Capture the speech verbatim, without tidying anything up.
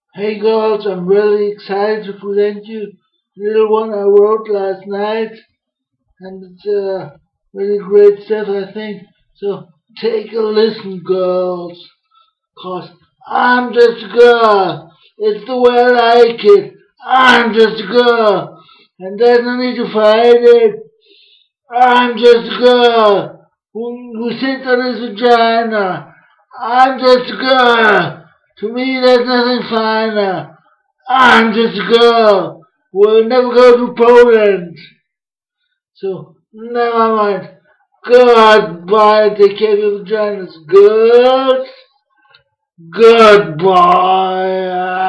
Hey girls, I'm really excited to present you a little one I wrote last night, and it's uh, really great stuff, I think. So take a listen, girls, cause I'm just a girl. It's the way I like it. I'm just a girl, and there's no need to fight it. I'm just a girl who, who sits on his vagina. I'm just a girl. To me, there's nothing finer. I'm just a girl. We'll never go to Poland. So, never mind. Goodbye. Take care of your vaginas. Good. Goodbye.